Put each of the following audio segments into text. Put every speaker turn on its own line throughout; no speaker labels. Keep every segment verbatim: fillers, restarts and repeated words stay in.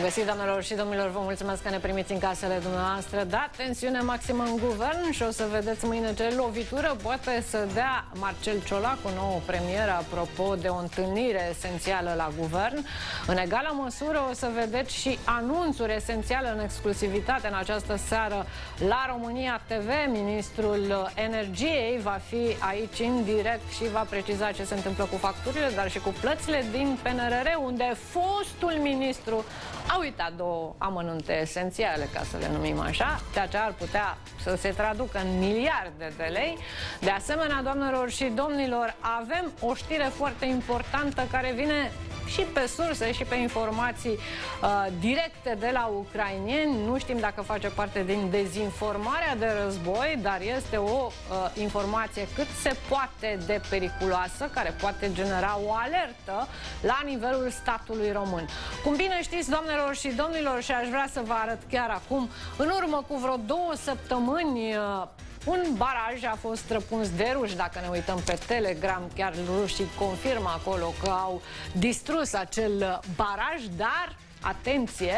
găsit, doamnelor și domnilor, vă mulțumesc că ne primiți în casele dumneavoastră. Da, tensiune maximă în guvern și o să vedeți mâine ce lovitură poate să dea Marcel Ciolacu, nouă premieră, apropo de o întâlnire esențială la guvern. În egală măsură o să vedeți și anunțuri esențiale în exclusivitate în această seară la România T V. Ministrul Energiei va fi aici în direct și va preciza ce se întâmplă cu facturile, dar și cu plățile din P N R R, unde fostul ministru a uitat două amănunte esențiale, ca să le numim așa, ceea ce ar putea să se traducă în miliarde de lei. De asemenea, doamnelor și domnilor, avem o știre foarte importantă care vine și pe surse și pe informații uh, directe de la ucrainieni. Nu știm dacă face parte din dezinformarea de război, dar este o uh, informație cât se poate de periculoasă, care poate genera o alertă la nivelul statului român. Cum bine știți, doamnelor și domnilor, și aș vrea să vă arăt chiar acum, în urmă cu vreo două săptămâni, uh, un baraj a fost străpuns de ruși. Dacă ne uităm pe Telegram, chiar rușii confirmă acolo că au distrus acel baraj, dar, atenție,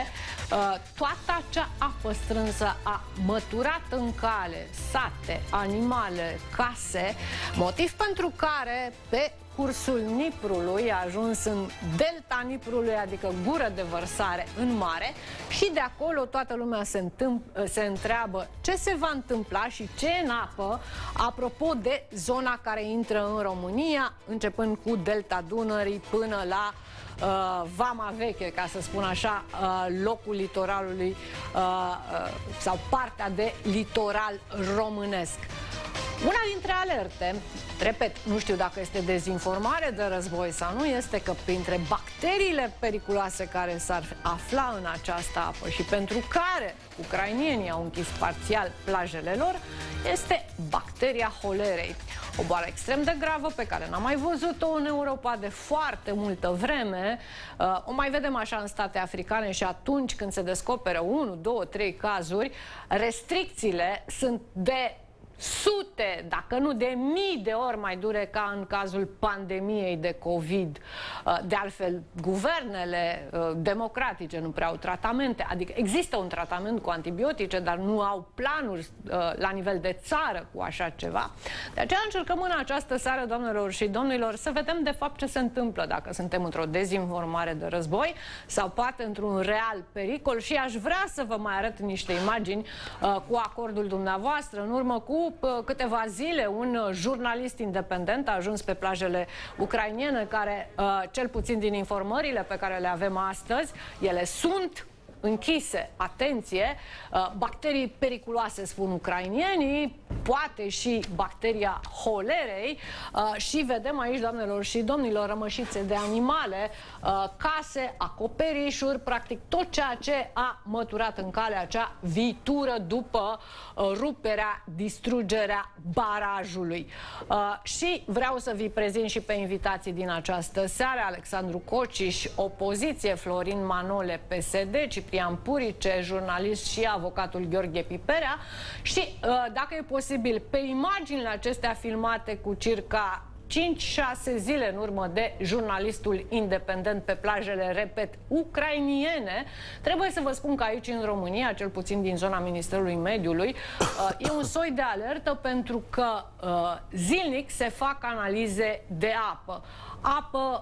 toată acea apă strânsă a măturat în cale sate, animale, case, motiv pentru care pe cursul Niprului a ajuns în delta Niprului, adică gură de vărsare în mare, și de acolo toată lumea se, se întreabă ce se va întâmpla și ce în apă, apropo de zona care intră în România, începând cu delta Dunării până la uh, Vama Veche, ca să spun așa, uh, locul litoralului uh, uh, sau partea de litoral românesc. Una dintre alerte, repet, nu știu dacă este dezinformare de război sau nu, este că printre bacteriile periculoase care s-ar afla în această apă și pentru care ucrainienii au închis parțial plajele lor, este bacteria holerei. O boală extrem de gravă pe care n-am mai văzut-o în Europa de foarte multă vreme. O mai vedem așa în state africane și atunci când se descoperă unu, două, trei cazuri, restricțiile sunt de sute, dacă nu de mii de ori mai dure ca în cazul pandemiei de COVID. De altfel, guvernele democratice nu prea au tratamente, adică există un tratament cu antibiotice, dar nu au planuri la nivel de țară cu așa ceva. De aceea încercăm în această seară, doamnelor și domnilor, să vedem de fapt ce se întâmplă, dacă suntem într-o dezinformare de război sau poate într-un real pericol. Și aș vrea să vă mai arăt niște imagini cu acordul dumneavoastră. În urmă cu câteva zile, un jurnalist independent a ajuns pe plajele ucrainene, care, cel puțin din informările pe care le avem astăzi, ele sunt închise, atenție, bacterii periculoase, spun ucrainienii, poate și bacteria holerei, și vedem aici, doamnelor și domnilor, rămășițe de animale, case, acoperișuri, practic tot ceea ce a măturat în calea acea viitură după ruperea, distrugerea barajului. Și vreau să vi prezint și pe invitații din această seară: Alexandru Cociș, opoziție, Florin Manole, P S D, Ciprian Purice, jurnalist, și avocatul Gheorghe Piperea. Și, dacă e posibil, pe imaginile acestea filmate cu circa cinci șase zile în urmă de jurnalistul independent pe plajele, repet, ucrainiene, trebuie să vă spun că aici în România, cel puțin din zona Ministerului Mediului, e un soi de alertă, pentru că zilnic se fac analize de apă. Apă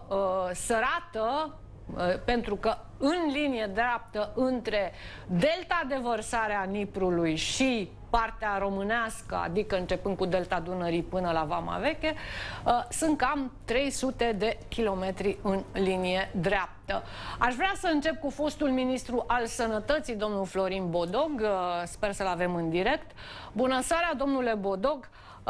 sărată, pentru că în linie dreaptă între delta de vărsare a Niprului și partea românească, adică începând cu delta Dunării până la Vama Veche, sunt cam trei sute de kilometri în linie dreaptă. Aș vrea să încep cu fostul ministru al Sănătății, domnul Florin Bodog. Sper să-l avem în direct. Bună seara, domnule Bodog.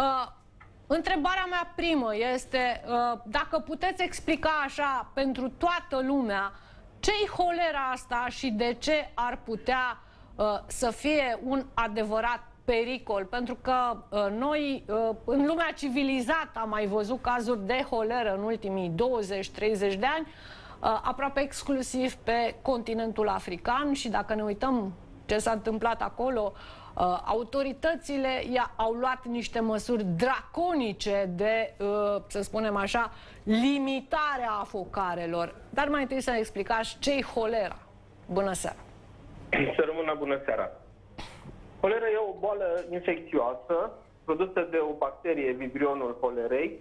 Întrebarea mea primă este dacă puteți explica așa pentru toată lumea ce-i holera asta și de ce ar putea să fie un adevărat pericol, pentru că noi în lumea civilizată am mai văzut cazuri de holeră în ultimii douăzeci treizeci de ani, aproape exclusiv pe continentul african, și dacă ne uităm ce s-a întâmplat acolo, Uh, autoritățile au luat niște măsuri draconice de, uh, să spunem așa, limitare a focarelor. Dar mai întâi să ne explicați ce-i holera. Bună seara!
Să rămână bună seara! Holera e o boală infecțioasă produsă de o bacterie, vibrionul holerei,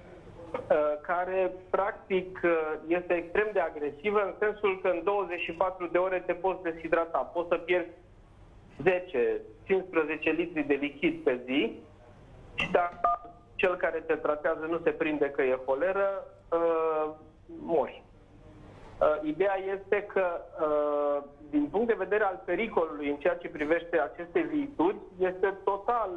care practic este extrem de agresivă în sensul că în douăzeci și patru de ore te poți deshidrata. Poți să pierzi zece cincisprezece litri de lichid pe zi și dacă cel care te tratează nu se prinde că e holeră, mori. Ideea este că, din punct de vedere al pericolului în ceea ce privește aceste viituri, este total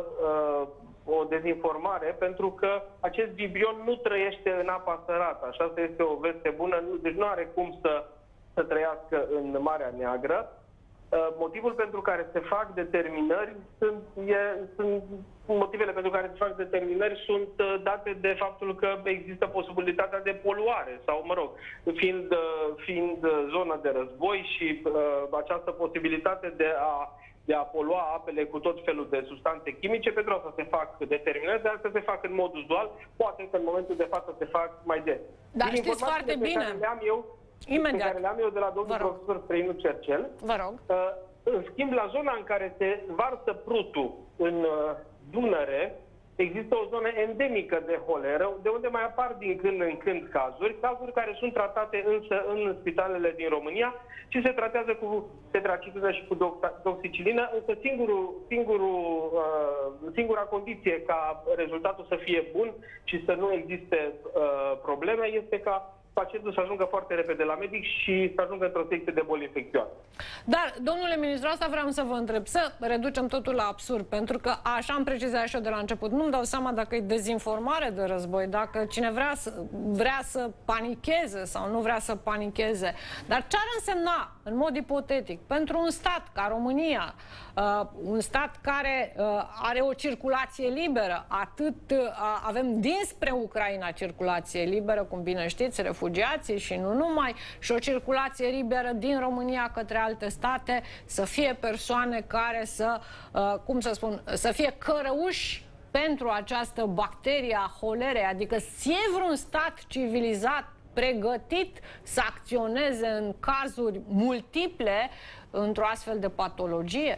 o dezinformare, pentru că acest vibrion nu trăiește în apa sărată. Așa este o veste bună, deci nu are cum să, să trăiască în Marea Neagră. Motivul pentru care se fac determinări sunt, e, sunt motivele pentru care se fac determinări sunt date de faptul că există posibilitatea de poluare sau, mă rog, fiind, fiind zona de război și uh, această posibilitate de a, de a polua apele cu tot felul de substanțe chimice, pentru asta se fac determinări, dar să se fac în mod uzual, poate că în momentul de față se fac mai des.
Dar din știți foarte bine.
Care le-am eu,
Imediat.
pe care le-am eu de la domnul profesor Străinu Cercel.
Vă rog.
În schimb, la zona în care se varsă prutul în Dunăre, există o zonă endemică de holeră, de unde mai apar din când în când cazuri, cazuri care sunt tratate însă în spitalele din România și se tratează cu tetraciclină și cu doxicilină, însă singurul, singurul, singura condiție ca rezultatul să fie bun și să nu existe probleme este ca pacientul să ajungă foarte repede la medic și să ajungă într-o secție de boli infecțioase. Dar,
domnule ministru, asta vreau să vă întreb, să reducem totul la absurd, pentru că așa am precizat și eu de la început. Nu-mi dau seama dacă e dezinformare de război, dacă cine vrea să, vrea să panicheze sau nu vrea să panicheze. Dar ce ar însemna, în mod ipotetic, pentru un stat ca România, uh, un stat care uh, are o circulație liberă, atât uh, avem dinspre Ucraina circulație liberă, cum bine știți, refugiații și nu numai, și o circulație liberă din România către alte state, să fie persoane care să, uh, cum să spun, să fie cărăuși pentru această bacterie a holerei, adică e vreun stat civilizat pregătit să acționeze în cazuri multiple într-o astfel de patologie?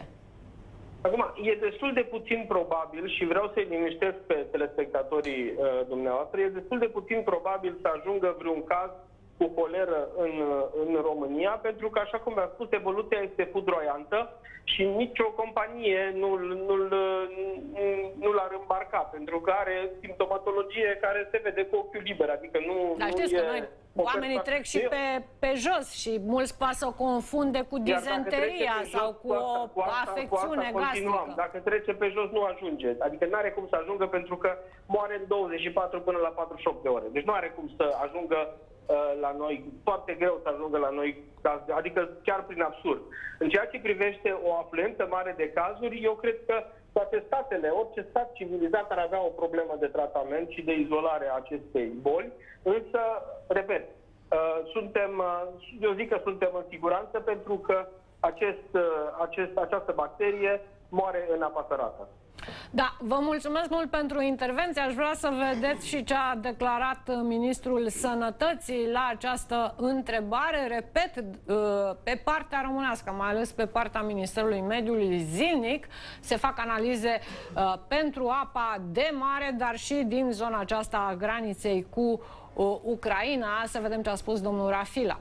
Acum, e destul de puțin probabil și vreau să-i liniștesc pe telespectatorii uh, dumneavoastră, e destul de puțin probabil să ajungă vreun caz cu holeră în, în România, pentru că, așa cum am spus, evoluția este fudroiantă și nicio companie nu-l nu nu l-ar îmbarca, pentru că are simptomatologie care se vede cu ochiul liber, adică nu,
Dar
nu
știți
e...
că noi, oamenii trec și pe, pe jos și mulți pas să o confunde cu dizenteria sau cu o cu asta, afecțiune cu asta gastrică.
Dacă trece pe jos, nu ajunge. Adică nu are cum să ajungă, pentru că moare în douăzeci și patru până la patruzeci și opt de ore. Deci nu are cum să ajungă la noi, foarte greu să ajungă la noi, adică chiar prin absurd. În ceea ce privește o afluență mare de cazuri, eu cred că toate statele, orice stat civilizat ar avea o problemă de tratament și de izolare a acestei boli, însă, repet, suntem, eu zic că suntem în siguranță, pentru că acest, acest, această bacterie moare în apa sărată.
Da, vă mulțumesc mult pentru intervenție. Aș vrea să vedeți și ce a declarat Ministrul Sănătății la această întrebare. Repet, pe partea românească, mai ales pe partea Ministerului Mediului, zilnic se fac analize pentru apa de mare, dar și din zona aceasta a graniței cu Ucraina. Să vedem ce a spus domnul Rafila.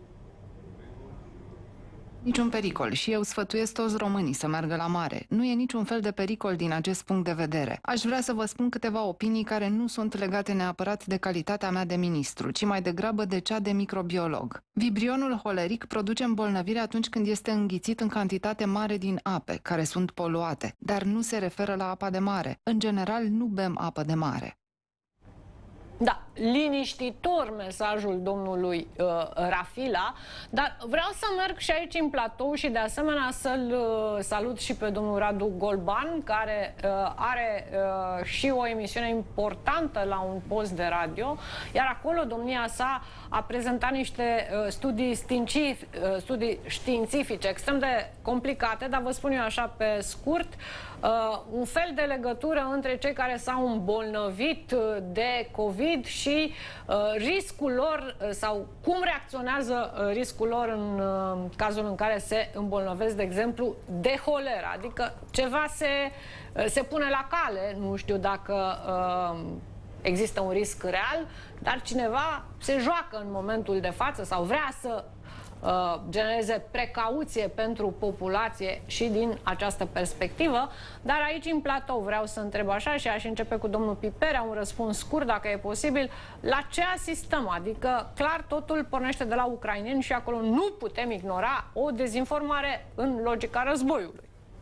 Niciun pericol și eu sfătuiesc toți românii să meargă la mare. Nu e niciun fel de pericol din acest punct de vedere. Aș vrea să vă spun câteva opinii care nu sunt legate neapărat de calitatea mea de ministru, ci mai degrabă de cea de microbiolog. Vibrionul holeric produce îmbolnăvire atunci când este înghițit în cantitate mare din ape, care sunt poluate, dar nu se referă la apa de mare. În general, nu bem apă de mare.
Da, liniștitor mesajul domnului uh, Rafila, dar vreau să merg și aici în platou și de asemenea să-l uh, salut și pe domnul Radu Golban, care uh, are uh, și o emisiune importantă la un post de radio, iar acolo domnia sa a prezentat niște uh, studii, științific, uh, studii științifice extrem de complicate, dar vă spun eu așa pe scurt, uh, un fel de legătură între cei care s-au îmbolnăvit de COVID și uh, riscul lor uh, sau cum reacționează uh, riscul lor în uh, cazul în care se îmbolnăvesc, de exemplu, de holeră. Adică ceva se, uh, se pune la cale, nu știu dacă uh, există un risc real, dar cineva se joacă în momentul de față sau vrea să uh, genereze precauție pentru populație și din această perspectivă. Dar aici, în platou, vreau să întreb așa și aș începe cu domnul Piperea, un răspuns scurt, dacă e posibil. La ce asistăm? Adică, clar, totul pornește de la ucraineni și acolo nu putem ignora o dezinformare în logica războiului.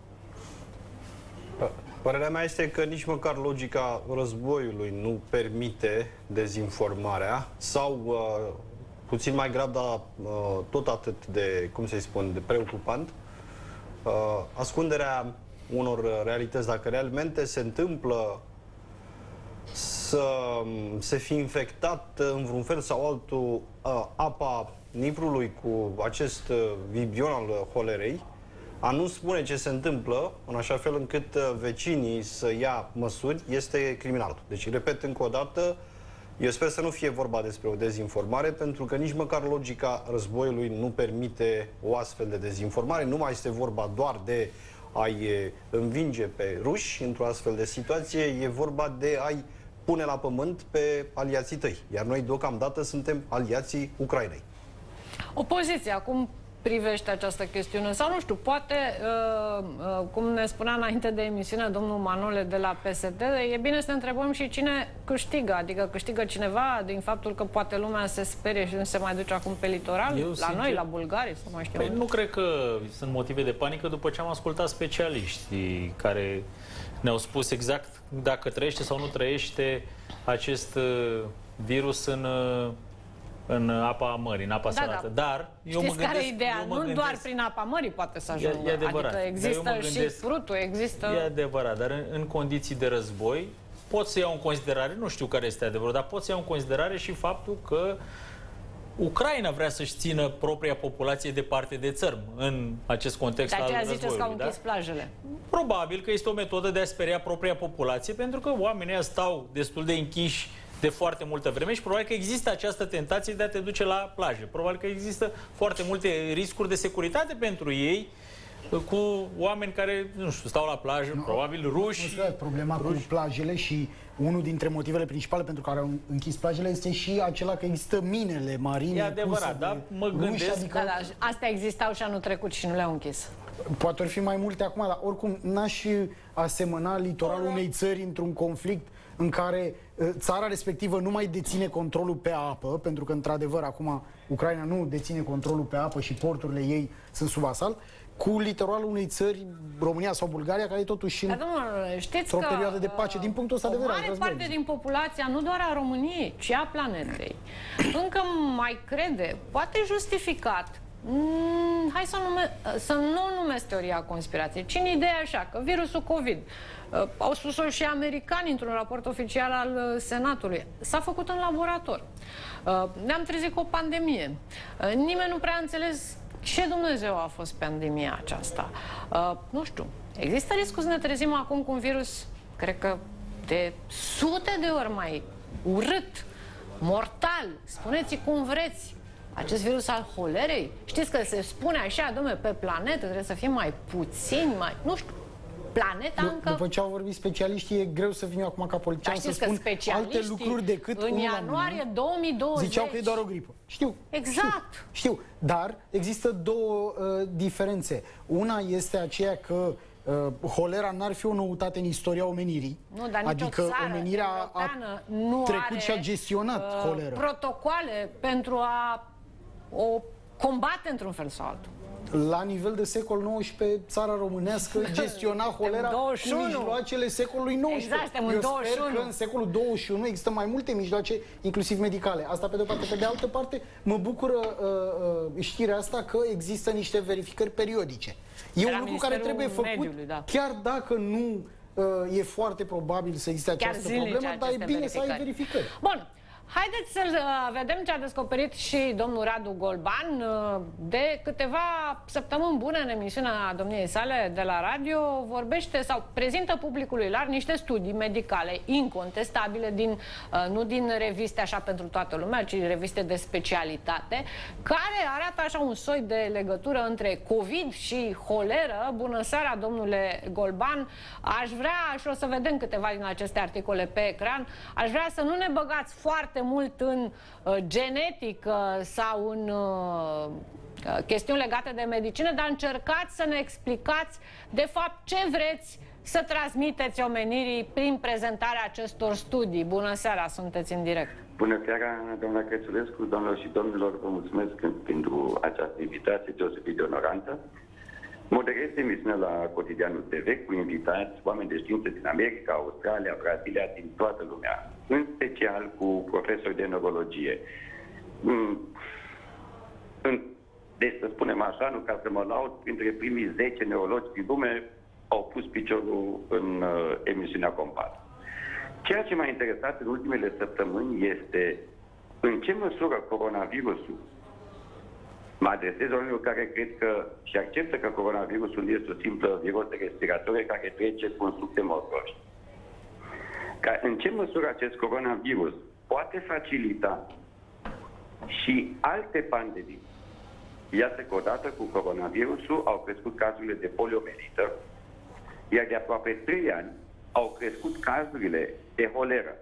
Părerea mea este că nici măcar logica războiului nu permite dezinformarea sau, uh, puțin mai grav, dar uh, tot atât de, cum să-i spun, de preocupant, uh, ascunderea unor realități. Dacă realmente se întâmplă să se fi infectat în vreun fel sau altul uh, apa Niprului cu acest uh, vibrion al holerei, a nu spune ce se întâmplă, în așa fel încât vecinii să ia măsuri, este criminal. Deci, repet încă o dată, eu sper să nu fie vorba despre o dezinformare, pentru că nici măcar logica războiului nu permite o astfel de dezinformare. Nu mai este vorba doar de a-i învinge pe ruși într-o astfel de situație, e vorba de a-i pune la pământ pe aliații tăi. Iar noi, deocamdată, suntem aliații Ucrainei.
Opoziția, acum privește această chestiune? Sau nu știu, poate, uh, uh, cum ne spunea înainte de emisiune domnul Manole de la P S D, e bine să ne întrebăm și cine câștigă. Adică câștigă cineva din faptul că poate lumea se sperie și nu se mai duce acum pe litoral?
Eu,
la
sincer,
noi, la bulgari? Sau mai știu
păi nu cred că sunt motive de panică după ce am ascultat specialiștii care ne-au spus exact dacă trăiește sau nu trăiește acest uh, virus în... Uh, în apa mării, în apa
da,
sărată.
Da.
Dar eu
știți
mă gândesc,
care e ideea?
eu mă
nu
gândesc,
doar prin apa mării poate să ajungă.
E, e adevărat.
Adică există
gândesc,
și frutul, există...
E adevărat, dar în, în condiții de război pot să iau în considerare, nu știu care este adevărul, dar pot să iau în considerare și faptul că Ucraina vrea să-și țină propria populație departe de țărm în acest context al războiului. De aceea ziceți că au închis
da? plajele.
Probabil că este o metodă de a speria propria populație, pentru că oamenii stau destul de închiși de foarte multă vreme și probabil că există această tentație de a te duce la plajă. Probabil că există foarte multe riscuri de securitate pentru ei, cu oameni care, nu știu, stau la plajă, nu, probabil ruși.
Problema ruși. cu plajele și unul dintre motivele principale pentru care au închis plajele este și acela că există minele marine.
E adevărat, da? Mă gândesc...
Ruși, adică... da, da, astea existau și anul trecut și nu le-au închis.
Poate ar fi mai multe acum, dar oricum n-aș asemăna litoralul unei țări într-un conflict în care țara respectivă nu mai deține controlul pe apă, pentru că, într-adevăr, acum Ucraina nu deține controlul pe apă și porturile ei sunt sub asalt, cu litoralul unei țări, România sau Bulgaria, care e totuși într-o perioadă de pace, din punctul ăsta de vedere.
O mare parte din populația, nu doar a României, ci a planetei, încă mai crede, poate justificat, Mm, hai să, nume, să nu numesc teoria conspirației, ci în ideea așa, că virusul COVID, uh, au spus-o și americani într-un raport oficial al uh, Senatului, s-a făcut în laborator. Uh, ne-am trezit cu o pandemie. Uh, nimeni nu prea a înțeles ce Dumnezeu a fost pandemia aceasta. Uh, nu știu, există riscul să ne trezim acum cu un virus, cred că de sute de ori mai urât, mortal, spuneți cum vreți, acest virus al holerei. Știți că se spune așa, dom'le, pe planetă trebuie să fim mai puțini, mai... Nu știu, planeta
D
încă...
După ce au vorbit specialiștii, e greu să vin eu acum ca politician să spun alte lucruri decât...
în ianuarie două mii douăzeci...
ziceau că e doar o gripă. Știu.
Exact.
Știu, știu. Dar există două uh, diferențe. Una este aceea că Uh, holera n-ar fi o noutate în istoria omenirii.
Nu, dar
adică
țară
omenirea a
nu
trecut
are,
și a gestionat
uh,
holera.
Protocoale pentru a o combate într-un fel sau altul.
La nivel de secol nouăsprezece, țara românească gestiona holera cu mijloacele secolului nouăsprezece.
Exact,
Eu
douăzeci și unu.
sper că în secolul douăzeci și unu există mai multe mijloace, inclusiv medicale. Asta pe de o parte. Pe de altă parte, mă bucură uh, uh, știrea asta că există niște verificări periodice. E
de un lucru
care trebuie făcut,
mediului, da.
chiar dacă nu uh, e foarte probabil să existe această problemă, dar e bine să ai verificări.
Bun. Haideți să vedem ce a descoperit și domnul Radu Golban. De câteva săptămâni bune în emisiunea domniei sale de la radio vorbește sau prezintă publicului larg niște studii medicale incontestabile, din, nu din reviste așa pentru toată lumea, ci reviste de specialitate, care arată așa un soi de legătură între COVID și holeră. Bună seara, domnule Golban. Aș vrea, și o să vedem câteva din aceste articole pe ecran, aș vrea să nu ne băgați foarte mult în uh, genetică sau în uh, chestiuni legate de medicină, dar încercați să ne explicați de fapt ce vreți să transmiteți omenirii prin prezentarea acestor studii. Bună seara, sunteți în direct.
Bună seara, doamna Crețulescu, doamnelor și domnilor, vă mulțumesc pentru această invitație deosebit de onorantă. Moderez emisiunea la Cotidianul T V cu invitați, oameni de știință din America, Australia, Brazilia, din toată lumea, în special cu profesori de neurologie. Deci, să spunem așa, nu ca să mă laud, printre primii zece neurologi din lume au pus piciorul în uh, emisiunea Compas. Ceea ce m-a interesat în ultimele săptămâni este în ce măsură coronavirusul, mă adresez oamenilor care cred că și acceptă că coronavirusul este o simplă virusă respiratorie care trece cu un suc de morcoși. Ca în ce măsură acest coronavirus poate facilita și alte pandemii. Iată că odată cu coronavirusul au crescut cazurile de poliomelită, iar de aproape trei ani au crescut cazurile de holeră.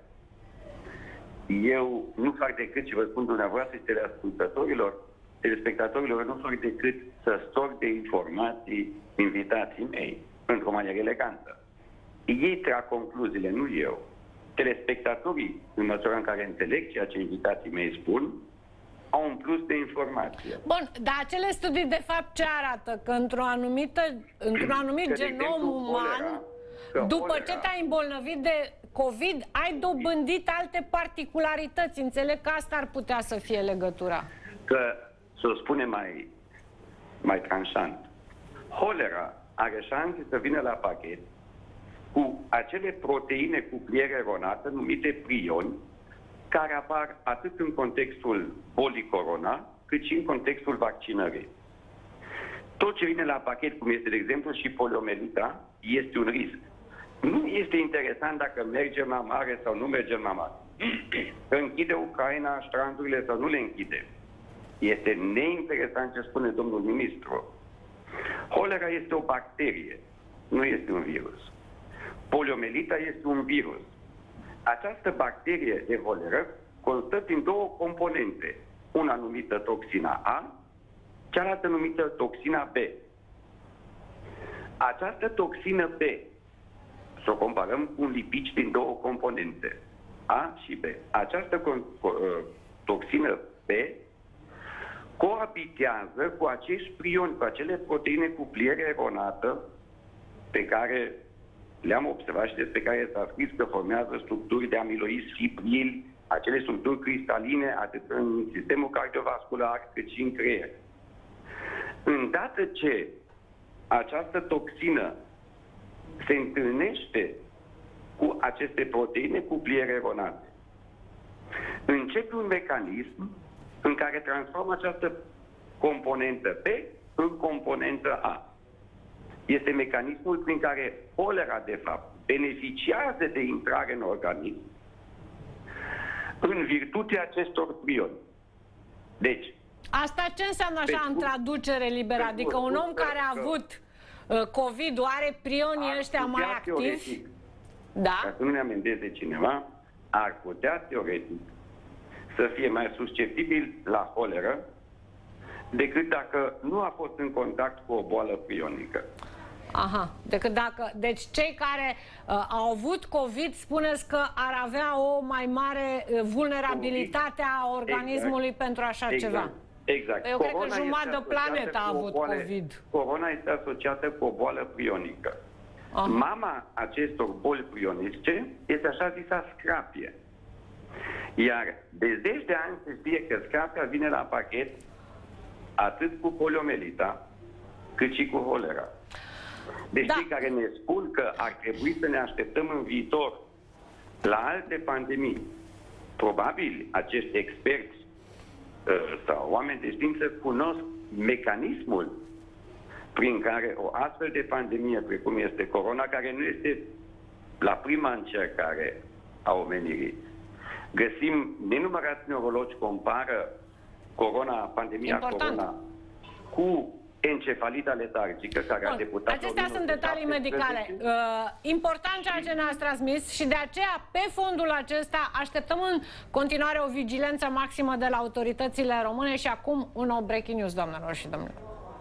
Eu nu fac decât, și vă spun dumneavoastră și teleascultătorilor, telespectatorilor, nu fac decât să stoc de informații invitații mei, într-o manieră elegantă. Ei trag concluziile, nu eu. Telespectatorii, în măsura în care înțeleg ceea ce invitații mei spun, au un plus de informație.
Bun, dar acele studii de fapt ce arată? Că într-o anumită, într-un anumit
că,
genom
exemplu,
uman,
holera,
după
holera,
ce te-ai îmbolnăvit de COVID, ai dobândit alte particularități. Înțeleg că asta ar putea să fie legătura.
Că, să o spunem mai, mai tranșant, holera are șanse să vină la pachet cu acele proteine cu pliere eronată numite prioni, care apar atât în contextul bolii corona, cât și în contextul vaccinării. Tot ce vine la pachet, cum este, de exemplu, și poliomelita, este un risc. Nu este interesant dacă mergem la mare sau nu mergem la mare. Închide Ucraina strandurile sau nu le închide. Este neinteresant ce spune domnul ministru. Holera este o bacterie, nu este un virus. Poliomelita este un virus. Această bacterie de holeră constă din două componente. Una numită toxina A, cealaltă numită toxina B. Această toxină B, să o comparăm cu un lipid din două componente, A și B. Această toxină B coabitează cu acești prioni, cu acele proteine cu pliere eronată pe care le-am observat și despre care s-a scris că formează structuri de amiloizi fibrili, acele structuri cristaline, atât în sistemul cardiovascular, cât și în creier. Îndată ce această toxină se întâlnește cu aceste proteine cu pliere eronate, începe un mecanism în care transformă această componentă B în componentă A. Este mecanismul prin care holera, de fapt, beneficiază de intrare în organism în virtutea acestor prioni. Deci,
asta ce înseamnă așa în traducere liberă? Adică un om care a avut uh, COVID are prionii ăștia mai activi? Da.
Ca să nu ne amendeze cineva, ar putea teoretic să fie mai susceptibil la holeră decât dacă nu a fost în contact cu o boală prionică.
Aha, decât dacă... Deci cei care uh, au avut COVID, spuneți că ar avea o mai mare uh, vulnerabilitate a organismului exact. pentru așa
exact.
ceva.
Exact.
Eu
corona
cred că jumătate de planetă a avut
boală,
COVID.
Corona este asociată cu o boală prionică. Aha. Mama acestor boli prionice este așa zisa scrapie. Iar de zeci de ani se știe că scrapia vine la pachet atât cu poliomelita, cât și cu holera. Deci da. Cei care ne spun că ar trebui să ne așteptăm în viitor la alte pandemii probabil acești experți sau oameni de știință cunosc mecanismul prin care o astfel de pandemie, precum este corona, care nu este la prima încercare a omenirii. Găsim, nenumărați neurologi compară corona, pandemia
Important.
corona cu encefalita letargică, care a debutat...
Acestea sunt detalii medicale. Uh, important ceea ce ne-ați transmis și de aceea, pe fondul acesta, așteptăm în continuare o vigilență maximă de la autoritățile române și acum un nou breaking news, doamnelor și domnilor.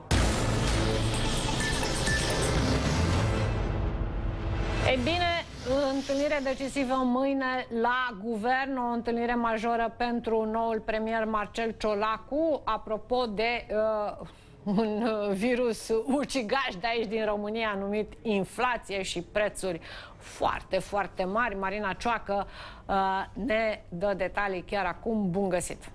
Ei bine, întâlnire decisivă mâine la guvern, o întâlnire majoră pentru noul premier Marcel Ciolacu, apropo de uh, un virus ucigaș de aici din România numit inflație și prețuri foarte, foarte mari. Marina Cioacă uh, ne dă detalii chiar acum. Bun găsit!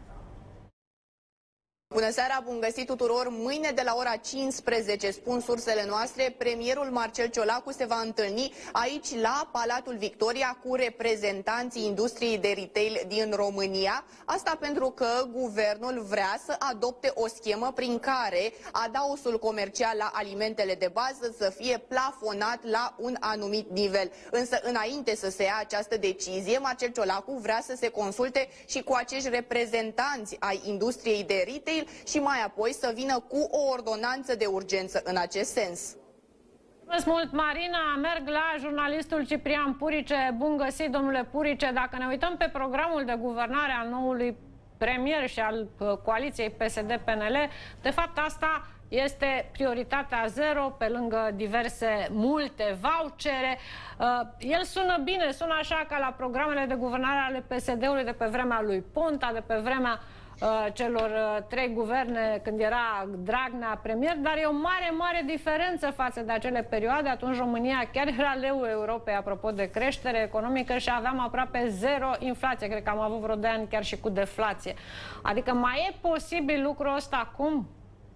Bună seara, bun găsit tuturor! Mâine de la ora cincisprezece, spun sursele noastre, premierul Marcel Ciolacu se va întâlni aici la Palatul Victoria cu reprezentanții industriei de retail din România. Asta pentru că guvernul vrea să adopte o schemă prin care adaosul comercial la alimentele de bază să fie plafonat la un anumit nivel. Însă înainte să se ia această decizie, Marcel Ciolacu vrea să se consulte și cu acești reprezentanți ai industriei de retail și mai apoi să vină cu o ordonanță de urgență în acest sens.
Mulțumesc mult, Marina. Merg la jurnalistul Ciprian Purice. Bun găsit, domnule Purice. Dacă ne uităm pe programul de guvernare al noului premier și al coaliției P S D P N L, de fapt asta este prioritatea zero, pe lângă diverse multe vouchere. El sună bine, sună așa ca la programele de guvernare ale P S D-ului de pe vremea lui Ponta, de pe vremea celor trei guverne când era Dragnea premier, dar e o mare, mare diferență față de acele perioade. Atunci România chiar era leul Europei apropo de creștere economică și aveam aproape zero inflație. Cred că am avut vreo doi ani chiar și cu deflație. Adică mai e posibil lucrul ăsta acum?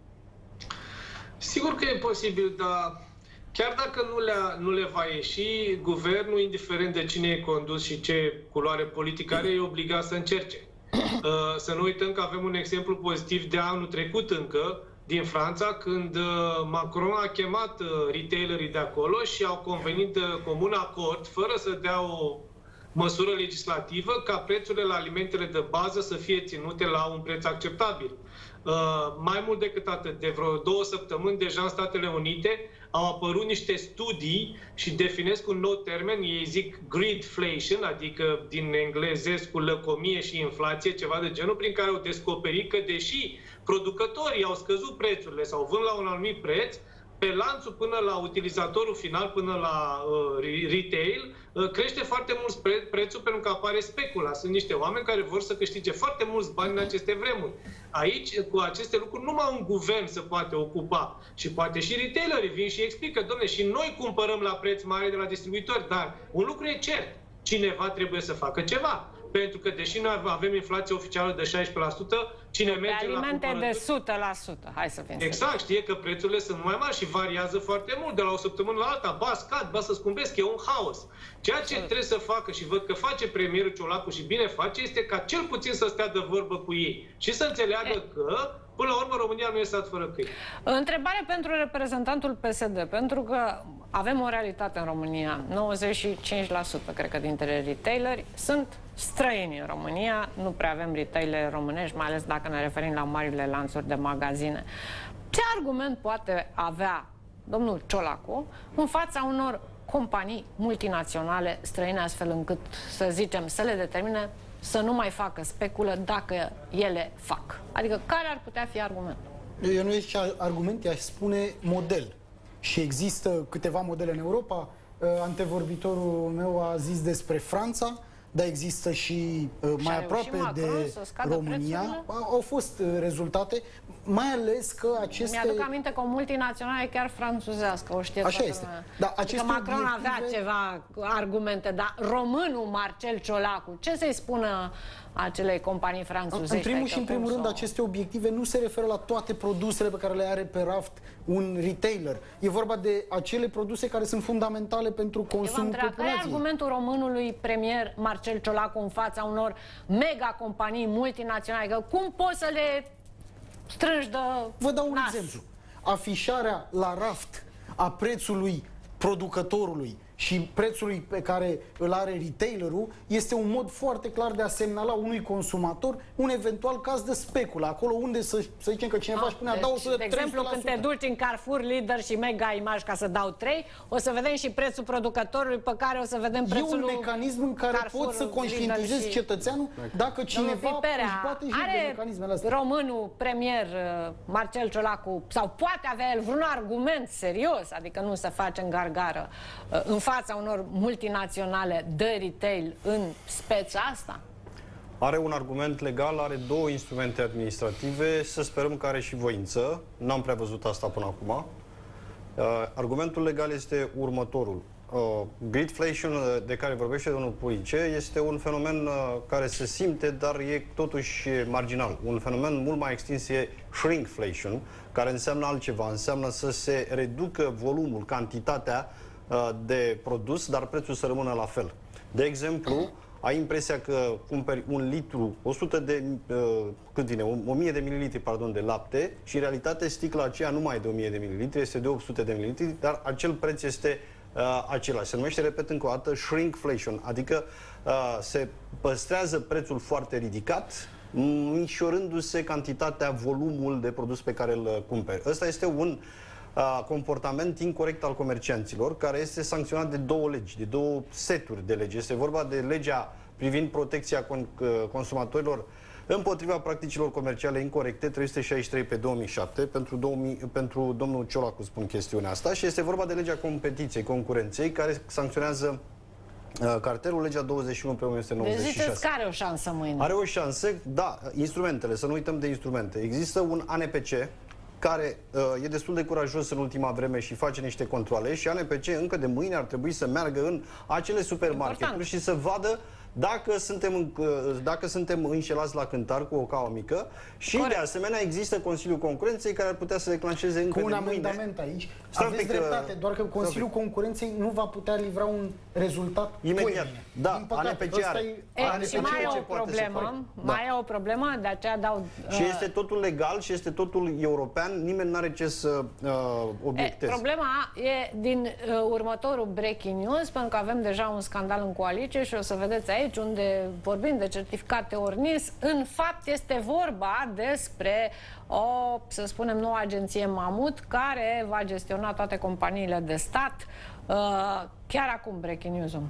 Sigur că e posibil, dar chiar dacă nu le, nu le va ieși, guvernul, indiferent de cine e condus și ce culoare politică are, e obligat să încerce. Să nu uităm că avem un exemplu pozitiv de anul trecut încă, din Franța, când Macron a chemat retailerii de acolo și au convenit de comun acord, fără să dea o măsură legislativă, ca prețurile la alimentele de bază să fie ținute la un preț acceptabil. Uh, mai mult decât atât, de vreo două săptămâni deja în Statele Unite au apărut niște studii și definesc un nou termen, ei zic greedflation, adică din englezesc cu lăcomie și inflație, ceva de genul, prin care au descoperit că deși producătorii au scăzut prețurile sau vând la un anumit preț, pe lanțul până la utilizatorul final, până la uh, retail, uh, crește foarte mult pre prețul pentru că apare specula. Sunt niște oameni care vor să câștige foarte mulți bani în aceste vremuri. Aici, cu aceste lucruri, numai un guvern se poate ocupa. Și poate și retailerii vin și explică, dom'le, și noi cumpărăm la preț mare de la distribuitori, dar un lucru e cert, cineva trebuie să facă ceva. Pentru că, deși noi avem inflație oficială de șaisprezece la sută, cine merge la
alimente de o sută la sută. Hai să fim
exact, știe că prețurile sunt mai mari și variază foarte mult de la o săptămână la alta. Ba scad, ba să scumpesc, e un haos. Ceea ce trebuie să facă, și văd că face premierul Ciolacu și bine face, este ca cel puțin să stea de vorbă cu ei și să înțeleagă e... că până la urmă, România nu e stat fără câini.
Întrebare pentru reprezentantul P S D, pentru că avem o realitate în România. nouăzeci și cinci la sută, cred că, dintre retaileri sunt străini în România. Nu prea avem retaileri românești, mai ales dacă ne referim la marile lanțuri de magazine. Ce argument poate avea domnul Ciolacu în fața unor companii multinaționale străine, astfel încât, să zicem, să le determine să nu mai facă speculă dacă ele fac? Adică care ar putea fi argumentul?
Eu nu zic argument, i-aș spune model. Și există câteva modele în Europa. Antevorbitorul meu a zis despre Franța, dar există și mai aproape de România. Au fost rezultate, mai ales că aceste...
Mi-aduc aminte că o multinațională chiar franțuzească, o știe
așa este. Da,
adică Macron obiective... avea ceva argumente, dar românul Marcel Ciolacu, ce să-i spună acelei companii franțuzești.
În primul și în primul rând,
sau...
aceste obiective nu se referă la toate produsele pe care le are pe raft un retailer. E vorba de acele produse care sunt fundamentale pentru consumul populației.
Care e argumentul românului premier Marcel Ciolacu în fața unor mega companii multinaționale? Că cum poți să le strângi de
Vă dau un
nas?
exemplu. Afișarea la raft a prețului producătorului și prețului pe care îl are retailerul este un mod foarte clar de a semnala unui consumator un eventual caz de speculă. Acolo unde să, să zicem că cineva își punea,
deci,
dau o sută
de exemplu, când te duci în Carrefour, Lidl și Mega Image, ca să dau trei, o să vedem și prețul producătorului, pe care o să vedem prețul.
E un mecanism în care
Carrefour,
poți să conștientizezi și... cetățeanul dacă cineva
Piperea,
își bate joc de mecanismele astea.
Românul premier Marcel Ciolacu, sau poate avea el vreun argument serios, adică nu să facem gargară, în fața unor multinaționale de retail în speța asta?
Are un argument legal, are două instrumente administrative, să sperăm că are și voință. N-am prea văzut asta până acum. Uh, argumentul legal este următorul. Uh, Greedflation, de care vorbește domnul Purice, este un fenomen uh, care se simte, dar e totuși marginal. Un fenomen mult mai extins e shrinkflation, care înseamnă altceva. Înseamnă să se reducă volumul, cantitatea de produs, dar prețul să rămână la fel. De exemplu, ai impresia că cumperi un litru, o sută de, uh, cât vine, o mie de mililitri, pardon, de lapte și în realitate sticla aceea nu mai e de o mie de mililitri, este de opt sute de mililitri, dar acel preț este uh, același. Se numește, repet încă o dată, shrinkflation, adică uh, se păstrează prețul foarte ridicat, mișorându-se cantitatea, volumul de produs pe care îl cumperi. Ăsta este un comportament incorect al comercianților, care este sancționat de două legi, de două seturi de legi. Este vorba de legea privind protecția consumatorilor împotriva practicilor comerciale incorrecte, trei sute șaizeci și trei pe două mii șapte, pentru, două mii, pentru domnul Ciolacu spun chestiunea asta, și este vorba de legea competiției, concurenței, care sancționează uh, cartelul, legea douăzeci și unu pe o mie nouă sute nouăzeci și șase.
Deci ziceți că are o șansă mâine.
Are o șansă, da, instrumentele, să nu uităm de instrumente. Există un A N P C, care uh, e destul de curajos în ultima vreme și face niște controale, și A N P C încă de mâine ar trebui să meargă în acele supermarketuri și să vadă dacă suntem, dacă suntem înșelați la cântar cu o caua mică și Corect. De asemenea există Consiliul Concurenței care ar putea să declanșeze încă
cu un
de mâine.
amendament aici. Aveți dreptate, doar că Consiliul Concurenței nu va putea livra un rezultat
imediat. Da,
A N P C are.
E, și mai e o problemă, mai e o problemă, de aceea dau...
Uh, și este totul legal și este totul european, nimeni nu are ce să uh, obiecteze.
E, problema e din uh, următorul breaking news, pentru că avem deja un scandal în coaliție și o să vedeți aici, unde vorbim de certificate Ornis, în fapt este vorba despre o, să spunem, nouă agenție Mamut, care va gestiona toate companiile de stat. Uh, chiar acum breaking news-ul.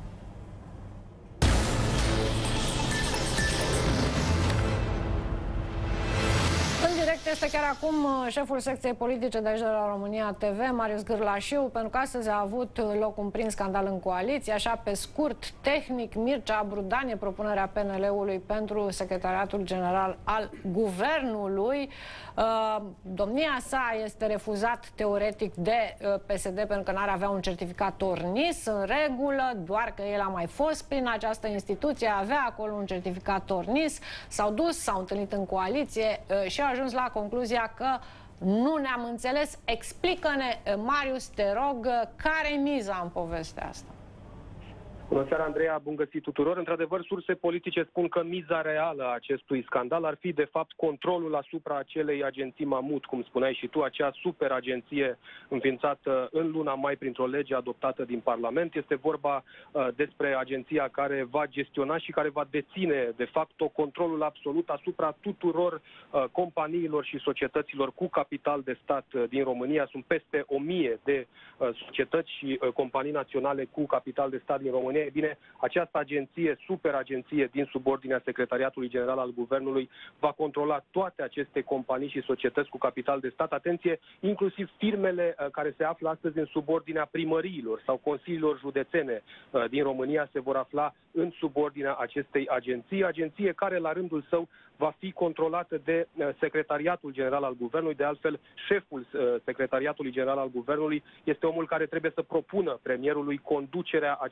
În direct este chiar acum șeful secției politice de aici de la România T V, Marius Gârlașiu, pentru că astăzi a avut loc un prim scandal în coaliție, așa pe scurt, tehnic. Mircea Brudanie, propunerea P N L-ului pentru Secretariatul General al Guvernului. Domnia sa este refuzat teoretic de P S D pentru că n-ar avea un certificat Ornis în regulă, doar că el a mai fost prin această instituție, avea acolo un certificat Ornis, s-au dus, s-au întâlnit în coaliție și a ajuns la concluzia că nu ne-am înțeles. Explică-ne, Marius, te rog, care e miza în povestea asta?
Bună seara, Andreea, bun găsit tuturor. Într-adevăr, surse politice spun că miza reală a acestui scandal ar fi, de fapt, controlul asupra acelei agenții Mamut, cum spuneai și tu, acea superagenție înființată în luna mai printr-o lege adoptată din Parlament. Este vorba uh, despre agenția care va gestiona și care va deține, de fapt, controlul absolut asupra tuturor uh, companiilor și societăților cu capital de stat uh, din România. Sunt peste o mie de uh, societăți și uh, companii naționale cu capital de stat din România. E bine, această agenție, superagenție din subordinea Secretariatului General al Guvernului va controla toate aceste companii și societăți cu capital de stat. Atenție, inclusiv firmele uh, care se află astăzi în subordinea primăriilor sau consiliilor județene uh, din România se vor afla în subordinea acestei agenții, agenție care la rândul său va fi controlată de uh, Secretariatul General al Guvernului. De altfel, șeful uh, Secretariatului General al Guvernului este omul care trebuie să propună premierului conducerea acestei agenții.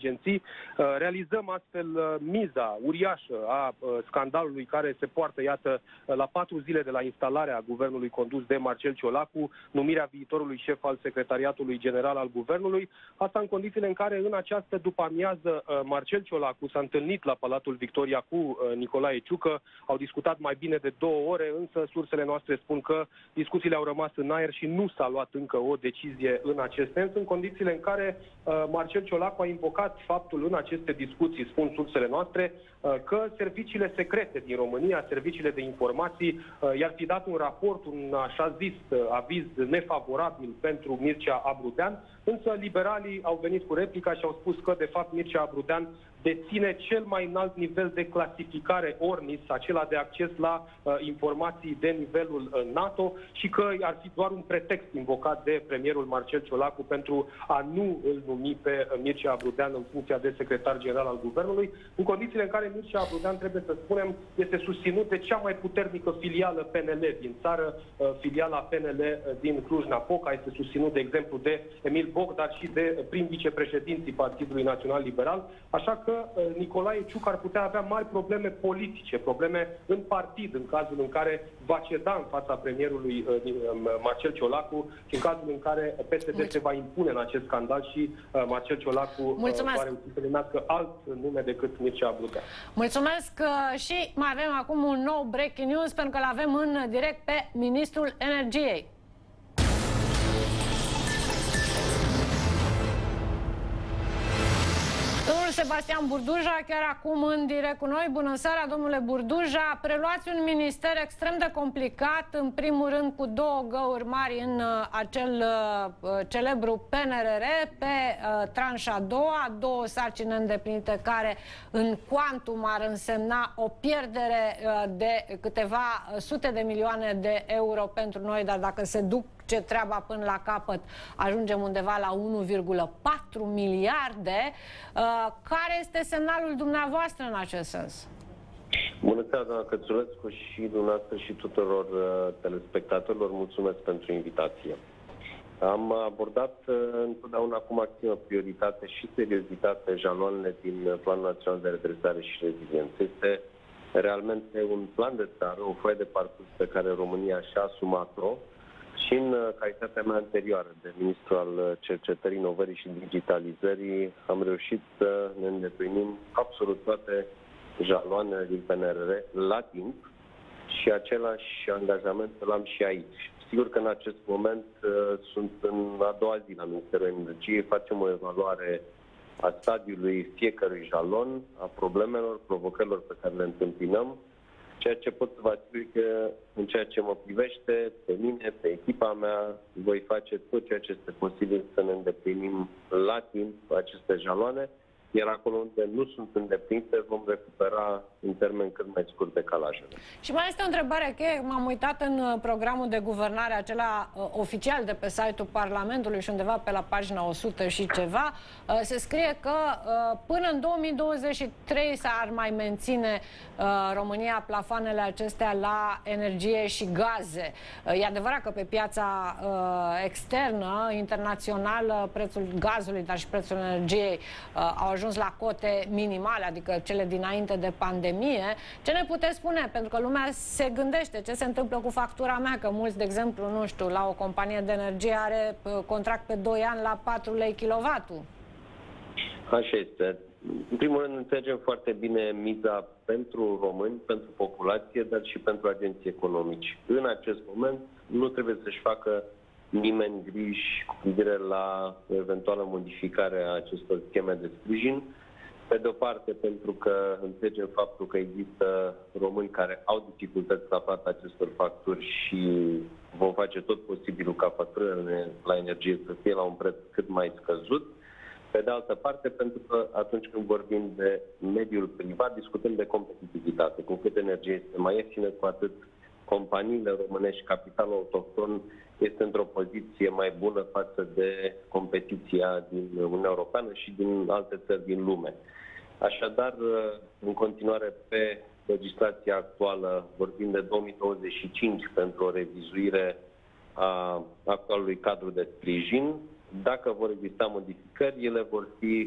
agenții. Realizăm astfel miza uriașă a scandalului care se poartă, iată, la patru zile de la instalarea guvernului condus de Marcel Ciolacu, numirea viitorului șef al Secretariatului General al Guvernului. Asta în condițiile în care în această după-amiază Marcel Ciolacu s-a întâlnit la Palatul Victoria cu Nicolae Ciucă. Au discutat mai bine de două ore, însă sursele noastre spun că discuțiile au rămas în aer și nu s-a luat încă o decizie în acest sens, în condițiile în care uh, Marcel Ciolacu a invocat faptul în aceste discuții, spun sursele noastre, uh, că serviciile secrete din România, serviciile de informații, uh, i-ar fi dat un raport, un așa zis uh, aviz nefavorabil pentru Mircea Abrudean, însă liberalii au venit cu replica și au spus că, de fapt, Mircea Abrudean deține cel mai înalt nivel de clasificare ORNIS, acela de acces la uh, informații de nivelul uh, NATO, și că ar fi doar un pretext invocat de premierul Marcel Ciolacu pentru a nu îl numi pe uh, Mircea Abrudean în funcția de secretar general al Guvernului, în condițiile în care Mircea Abrudean, trebuie să spunem, este susținut de cea mai puternică filială P N L din țară, uh, filiala P N L din Cluj-Napoca, este susținut, de exemplu, de Emil Boc, dar și de prim vicepreședinții Partidului Național Liberal, așa că Nicolae Ciucă ar putea avea mari probleme politice, probleme în partid, în cazul în care va ceda în fața premierului Marcel Ciolacu și în cazul în care P S D se va impune în acest scandal și Marcel Ciolacu
Mulțumesc.
va reuși să numească alt nume decât Mircea Abrudean.
Mulțumesc și mai avem acum un nou breaking news, pentru că îl avem în direct pe Ministrul Energiei. Domnul Sebastian Burduja, chiar acum în direct cu noi. Bună seara, domnule Burduja. Preluați un minister extrem de complicat, în primul rând cu două găuri mari în uh, acel uh, celebru P N R R, pe uh, tranșa a doua, două sarcini îndeplinite care în cuantum ar însemna o pierdere uh, de câteva sute de milioane de euro pentru noi, dar dacă se duc ce treaba până la capăt, ajungem undeva la unu virgulă patru miliarde. Care este semnalul dumneavoastră în acest sens?
Bună seara, doamna Cățulescu, și dumneavoastră și tuturor uh, telespectatorilor. Mulțumesc pentru invitație. Am abordat uh, întotdeauna cu maximă prioritate și seriozitate jaloanele din Planul Național de Redresare și Reziliență. Este realmente un plan de țară, o foaie de parcurs pe care România și-a asumat-o. Și în calitatea mea anterioară de ministru al Cercetării, Inovării și Digitalizării am reușit să ne îndeplinim absolut toate jaloanele din P N R R la timp și același angajament îl am și aici. Sigur că în acest moment uh, sunt în a doua zi la Ministerul Energiei, facem o evaluare a stadiului fiecărui jalon, a problemelor, provocărilor pe care le întâmpinăm. Ceea ce pot să vă asigur că în ceea ce mă privește, pe mine, pe echipa mea, voi face tot ceea ce este posibil să ne îndeplinim la timp aceste jaloane, iar acolo unde nu sunt îndeplinite vom recupera în termen cât mai scurt decalajele. Și
mai este o întrebare cheie. M-am uitat în programul de guvernare, acela uh, oficial de pe site-ul Parlamentului și undeva pe la pagina o sută și ceva, uh, se scrie că uh, până în două mii douăzeci și trei s-ar mai menține uh, România plafoanele acestea la energie și gaze. Uh, e adevărat că pe piața uh, externă, internațională, prețul gazului, dar și prețul energiei uh, au ajuns la cote minimale, adică cele dinainte de pandemie. Ce ne puteți spune? Pentru că lumea se gândește ce se întâmplă cu factura mea, că mulți, de exemplu, nu știu, la o companie de energie are contract pe doi ani la patru lei kilowattul.
Așa este. În primul rând, înțelegem foarte bine miza pentru români, pentru populație, dar și pentru agenții economici. În acest moment nu trebuie să-și facă nimeni griji cu privire la o eventuală modificare a acestor scheme de sprijin. Pe de o parte, pentru că înțelegem faptul că există români care au dificultăți la plata acestor facturi și vom face tot posibilul ca facturile la energie să fie la un preț cât mai scăzut. Pe de altă parte, pentru că atunci când vorbim de mediul privat, discutăm de competitivitate. Cu cât energie este mai ieftină, cu atât companiile românești, capitalul autohton, este într-o poziție mai bună față de competiția din Uniunea Europeană și din alte țări din lume. Așadar, în continuare, pe legislația actuală, vorbim de două mii douăzeci și cinci pentru o revizuire a actualului cadru de sprijin. Dacă vor exista modificări, ele vor fi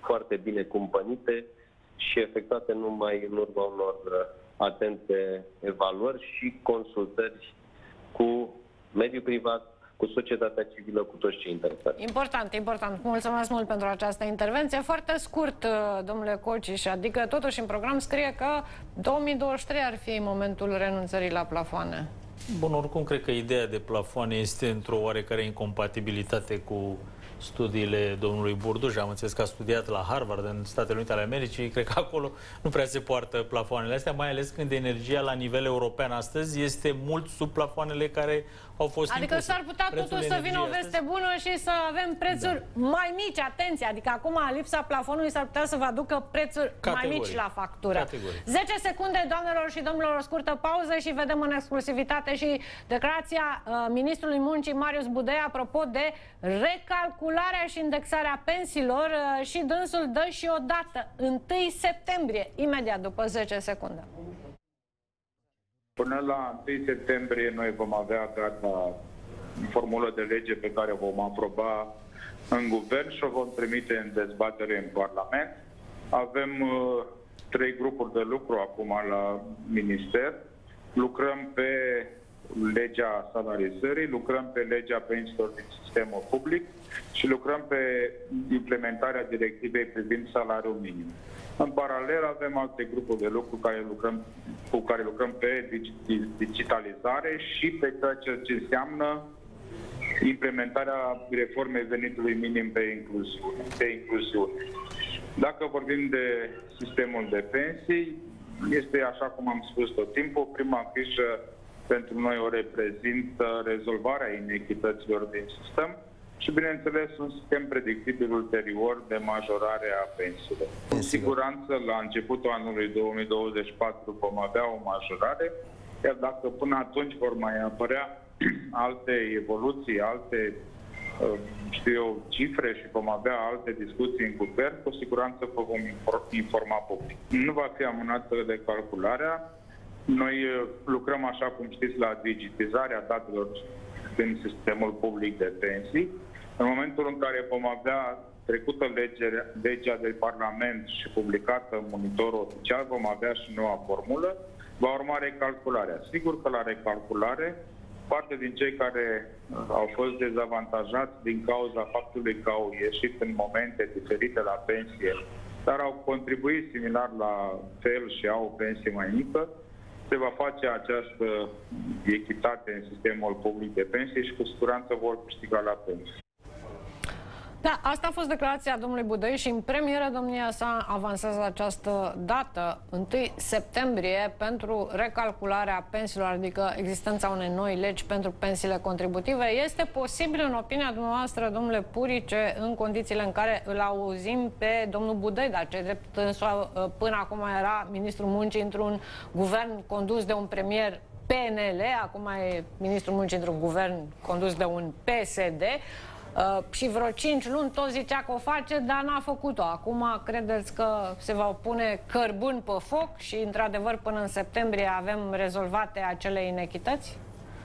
foarte bine cumpănite și efectuate numai în urma unor atente evaluări și consultări cu mediul privat, cu societatea civilă, cu toți cei interesați.
Important, important. Mulțumesc mult pentru această intervenție. Foarte scurt, domnule Cociș, adică totuși în program scrie că două mii douăzeci și trei ar fi momentul renunțării la plafoane.
Bun, oricum cred că ideea de plafoane este într-o oarecare incompatibilitate cu studiile domnului Burduș. Am înțeles că a studiat la Harvard, în Statele Unite ale Americii. Cred că acolo nu prea se poartă plafoanele astea, mai ales când energia la nivel european astăzi este mult sub plafoanele care au fost
Adică s-ar putea totuși să vină o veste astăzi bună și să avem prețuri da. mai mici, atenție, adică acum lipsa plafonului s-ar putea să vă aducă prețuri Categoric. mai mici la factură. Categoric. zece secunde, doamnelor și domnilor, o scurtă pauză și vedem în exclusivitate și declarația uh, ministrului muncii Marius Budăi apropo de recalcularea și indexarea pensiilor uh, și dânsul dă și o dată, întâi septembrie, imediat după zece secunde.
Până la întâi septembrie noi vom avea gata formulă de lege pe care o vom aproba în guvern și o vom trimite în dezbatere în Parlament. Avem uh, trei grupuri de lucru acum la minister. Lucrăm pe legea salarizării, lucrăm pe legea pensiilor din sistemul public și lucrăm pe implementarea directivei privind salariul minim. În paralel avem alte grupuri de lucru care lucrăm, cu care lucrăm pe digitalizare și pe ceea ce înseamnă implementarea reformei venitului minim pe incluziune. Pe incluziune. Dacă vorbim de sistemul de pensii, este, așa cum am spus tot timpul, prima fișă pentru noi o reprezintă rezolvarea inechităților din sistem și, bineînțeles, un sistem predictibil ulterior de majorare a pensiilor. Cu siguranță, la începutul anului două mii douăzeci și patru vom avea o majorare, iar dacă până atunci vor mai apărea alte evoluții, alte, știu eu, cifre și vom avea alte discuții în guvern, cu siguranță vă vom informa public. Nu va fi amânată recalcularea. Noi lucrăm, așa cum știți, la digitizarea datelor din sistemul public de pensii. În momentul în care vom avea trecută legea, legea de Parlament și publicată în monitorul oficial, vom avea și noua formulă, va urma recalcularea. Sigur că la recalculare, parte din cei care au fost dezavantajați din cauza faptului că au ieșit în momente diferite la pensie, dar au contribuit similar la fel și au o pensie mai mică, se va face această echitate în sistemul public de pensie și cu siguranță vor câștiga la pensie.
Da, asta a fost declarația domnului Budăi și în premieră domnia sa avansează această dată, întâi septembrie, pentru recalcularea pensiilor, adică existența unei noi legi pentru pensiile contributive. Este posibil, în opinia dumneavoastră, domnule Purice, în condițiile în care îl auzim pe domnul Budăi, dar ce drept însoa, până acum era ministrul muncii într-un guvern condus de un premier P N L, acum e ministrul muncii într-un guvern condus de un P S D, Uh, și vreo cinci luni tot zicea că o face, dar n-a făcut-o. Acum credeți că se va pune cărbuni pe foc și, într-adevăr, până în septembrie avem rezolvate acele inechități?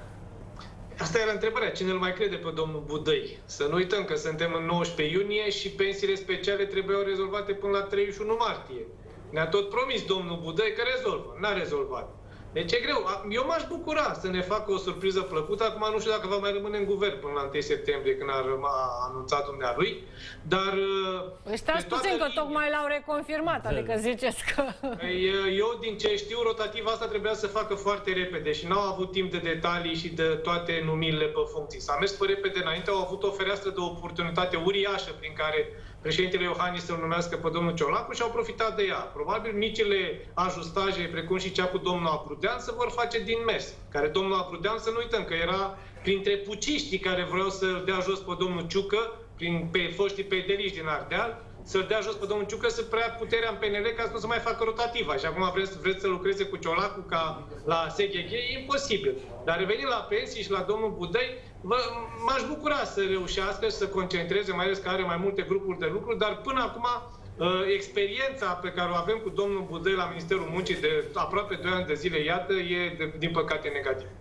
Asta era întrebarea. Cine îl mai crede pe domnul Budăi? Să nu uităm că suntem în nouăsprezece iunie și pensiile speciale trebuiau rezolvate până la treizeci și unu martie. Ne-a tot promis domnul Budăi că rezolvă. N-a rezolvat. Deci e greu. Eu m-aș bucura să ne facă o surpriză plăcută. Acum nu știu dacă va mai rămâne în guvern până la întâi septembrie, când a, a anunțat dumnealui, dar...
Păi stați puțin că tocmai l-au reconfirmat, adică ziceți că...
Eu, din ce știu, rotativa asta trebuia să facă foarte repede și n-au avut timp de detalii și de toate numirile pe funcții. S-a mers pe repede înainte, au avut o fereastră de oportunitate uriașă prin care președintele Iohannis să-l numească pe domnul Ciolacu și au profitat de ea. Probabil micile ajustaje, precum și cea cu domnul Aprudean, se vor face din mers. Care domnul Aprudean, să nu uităm că era printre puciștii care vreau să-l dea jos pe domnul Ciucă, prin, pe foștii pedeliști din Ardeal, să-l dea jos pe domnul Ciucă să preia puterea în P N L ca să nu se mai facă rotativa. Și acum vreți, vreți să lucreze cu Ciolacu ca la S G G? E imposibil. Dar revenind la pensii și la domnul Budăi, m-aș bucura să reușească și să concentreze, mai ales că are mai multe grupuri de lucru, dar până acum experiența pe care o avem cu domnul Budăi la Ministerul Muncii de aproape doi ani de zile, iată, e, de, din păcate, negativ.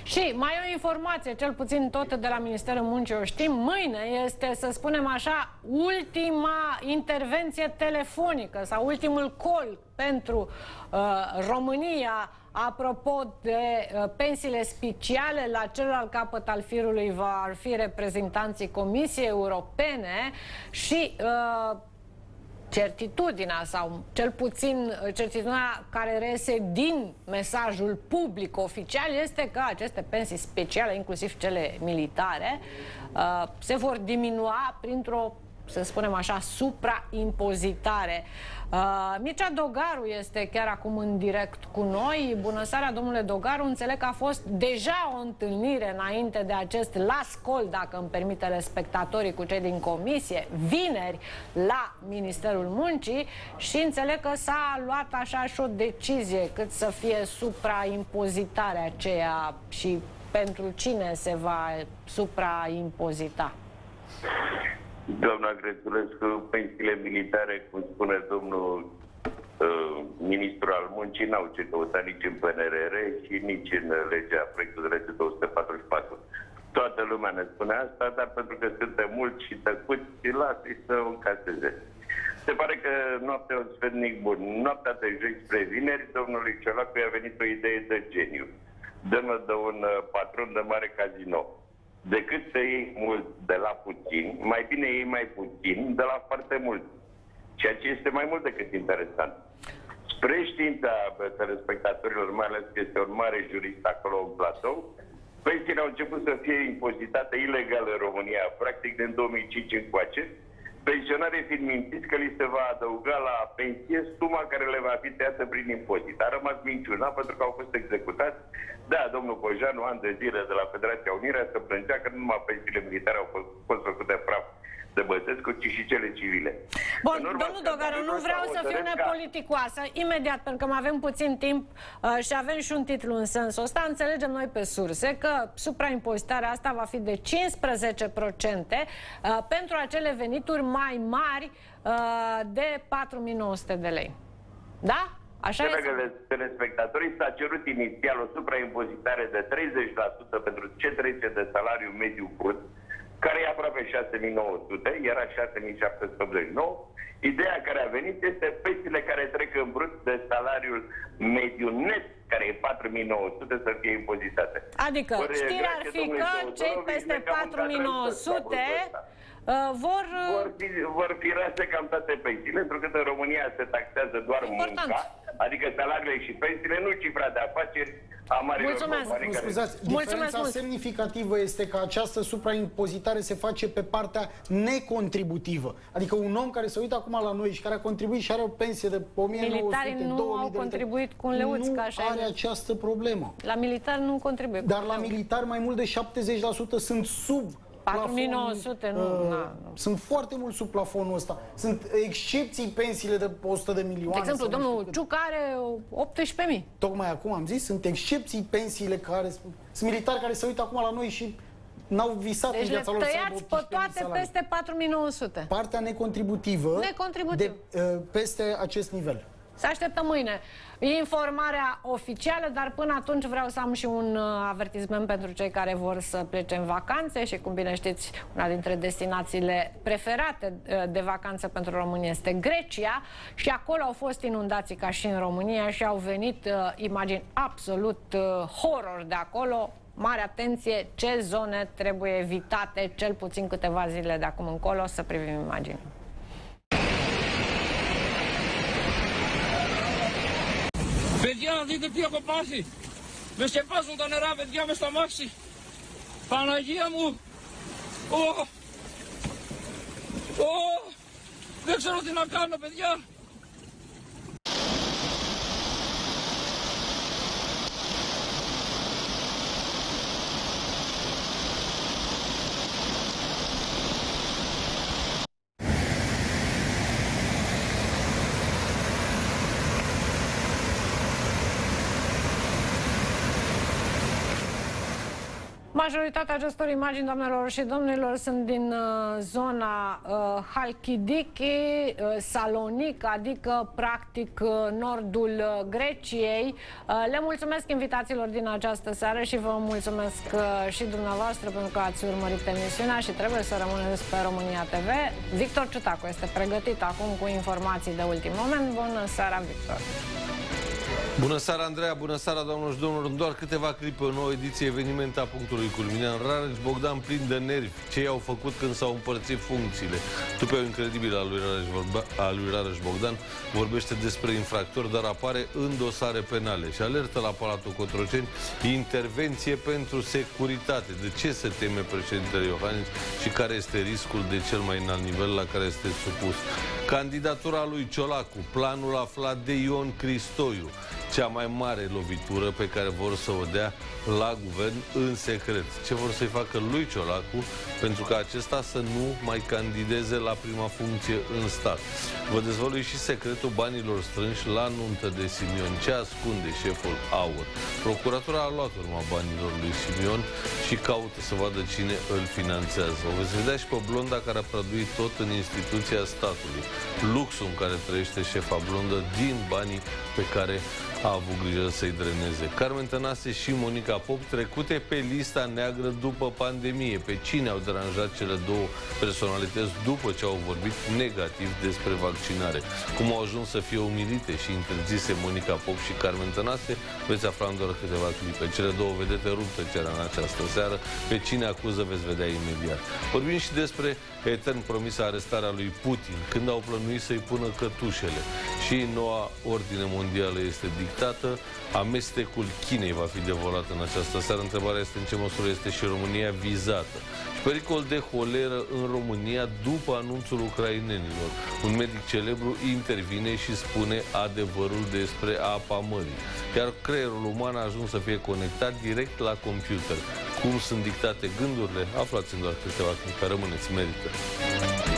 Și mai e o informație, cel puțin tot de la Ministerul Muncii o știm, mâine este, să spunem așa, ultima intervenție telefonică sau ultimul call pentru uh, România apropo de uh, pensiile speciale. La celălalt capăt al firului vor fi reprezentanții Comisiei Europene și uh, certitudinea, sau cel puțin certitudinea care reiese din mesajul public oficial, este că aceste pensii speciale, inclusiv cele militare, uh, se vor diminua printr-o, să spunem așa, supraimpozitare. Uh, Mircea Dogaru este chiar acum în direct cu noi. Bună seara, domnule Dogaru. Înțeleg că a fost deja o întâlnire înainte de acest last call, dacă îmi permite telespectatorii, cu cei din comisie, vineri la Ministerul Muncii, și înțeleg că s-a luat așa și o decizie cât să fie supraimpozitarea aceea și pentru cine se va supraimpozita.
Doamna Crețulescu, pensiile militare, cum spune domnul uh, ministru al muncii, n-au ce căuta nici în P N R R și nici în legea, proiectul de lege două sute patruzeci și patru. Toată lumea ne spune asta, dar pentru că suntem mulți și tăcuți, lasă-i să o încaseze. Se pare că noaptea e un sfetnic bun. Noaptea de joi spre vineri, domnului Ciolacu i-a venit o idee de geniu. Dă-mă de un patron de mare casino. Decât să iei mult de la puțin, mai bine iei mai puțin de la foarte mult. Ceea ce este mai mult decât interesant. Spre știința telespectatorilor, mai ales că este un mare jurist acolo în platou, pensiile au început să fie impozitate ilegal în România, practic din două mii cinci încoace, pensionarii fiind mințiți că li se va adăuga la pensie suma care le va fi tăiată prin impozit. A rămas minciuna pentru că au fost executați. Da, domnul Cojanu, ani de zile de la Federația Unirea, se plângea că nu numai pensiile militare au fost, fost făcute praf de Băsescu, ci și cele civile.
Bun, domnul Dogaru, nu vreau să fiu nepoliticoasă, imediat, pentru că mai avem puțin timp uh, și avem și un titlu în sensul ăsta. Înțelegem noi pe surse că supraimpozitarea asta va fi de cincisprezece la sută uh, pentru acele venituri mai mari uh, de patru mii nouă sute de lei. Da? Așa este?
Telespectatorii s-a cerut inițial o supraimpozitare de treizeci la sută pentru ce trece de salariu mediu brut, care e aproape șase mii nouă sute, era șase mii șapte sute optzeci și nouă. Ideea care a venit este pensiile care trec în brut de salariul mediu net, care e patru mii nouă sute, să fie impozitate.
Adică știrea ar fi că cei peste patru mii nouă sute uh, vor...
Vor fi, vor fi rase cam toate pensiile, pentru că în România se taxează doar Important. munca, adică salariile și pensiile, nu cifra de afaceri a marilor companii.
Scuzați, diferența
Mulțumesc
semnificativă este că această supraimpozitare se face pe partea necontributivă. Adică un om care se uită acum la noi și care a contribuit și are o pensie de o mie nouă sute,
militarii nu au contribuit cu un leuț,
nu
ca așa
are această problemă.
La militar nu contribuie.
Dar la militar mai mult de șaptezeci la sută sunt sub
patru mii nouă sute, nu,
uh,
na, nu.
Sunt foarte mult sub plafonul ăsta. Sunt excepții pensiile de o sută de milioane.
De exemplu, domnul Ciucă are optsprezece mii.
Tocmai acum am zis, sunt excepții pensiile care... Sunt militari care se uită acum la noi și n-au visat
deci
în viața lor să aibă
optsprezece mii. Deci pe toate peste patru mii nouă sute.
Partea necontributivă,
Necontributiv.
de uh, peste acest nivel.
Să așteptăm mâine informarea oficială, dar până atunci vreau să am și un avertisment pentru cei care vor să plece în vacanțe și, cum bine știți, una dintre destinațiile preferate de vacanță pentru România este Grecia și acolo au fost inundații ca și în România și au venit uh, imagini absolut uh, horror de acolo. Mare atenție, ce zone trebuie evitate cel puțin câteva zile de acum încolo, să privim imagini.
Παιδιά, δείτε τι έχω πάθει. Με σκεπάζουν τα νερά, παιδιά, μες στο αμάξι. Παναγία μου. Ω. Ω. Δεν ξέρω τι να κάνω, παιδιά.
Majoritatea acestor imagini, doamnelor și domnilor, sunt din uh, zona uh, Halkidiki, uh, Salonic, adică practic uh, nordul uh, Greciei. Uh, le mulțumesc invitațiilor din această seară și vă mulțumesc uh, și dumneavoastră pentru că ați urmărit emisiunea și trebuie să rămâneți pe România T V. Victor Ciutacu este pregătit acum cu informații de ultim moment. Bună seara, Victor!
Bună seara, Andreea, bună seara, doamnelor și domnilor. În doar câteva clipe, o nouă ediție eveniment a punctului culminant. Rareș Bogdan plin de nervi. Ce i-au făcut când s-au împărțit funcțiile? Tupeul incredibil al lui Rareș, al lui Rareș Bogdan vorbește despre infractori, dar apare în dosare penale. Și alertă la Palatul Cotroceni intervenție pentru securitate. De ce se teme președintele Iohannis și care este riscul de cel mai înalt nivel la care este supus? Candidatura lui Ciolacu, planul aflat de Ion Cristoiu, cea mai mare lovitură pe care vor să o dea la guvern în secret. Ce vor să-i facă lui Ciolacu pentru ca acesta să nu mai candideze la prima funcție în stat. Vă dezvălui și secretul banilor strânși la nuntă de Simion. Ce ascunde șeful AUR? Procuratura a luat urma banilor lui Simion și caută să vadă cine îl finanțează. O veți vedea și pe blonda care a prăduit tot în instituția statului. Luxul în care trăiește șefa blondă din banii pe care a avut grijă să-i dreneze. Carmen Tănase și Monica Pop trecute pe lista neagră după pandemie. Pe cine au deranjat cele două personalități după ce au vorbit negativ despre vaccinare? Cum au ajuns să fie umilite și interzise Monica Pop și Carmen Tănase? Veți afla în doar câteva clipe. Cele două vedete rupte cera în această seară. Pe cine acuză veți vedea imediat. Vorbim și despre etern promisă arestarea lui Putin, când au plănuit să-i pună cătușele. Și noua ordine mondială este dictată, amestecul Chinei va fi devorat în această seară. Întrebarea este în ce măsură este și România vizată. Și pericol de holeră în România după anunțul ucrainenilor. Un medic celebru intervine și spune adevărul despre apa mării. Iar creierul uman a ajuns să fie conectat direct la computer. Cum sunt dictate gândurile? Aflați în doar câteva clipe. Rămâneți, merită!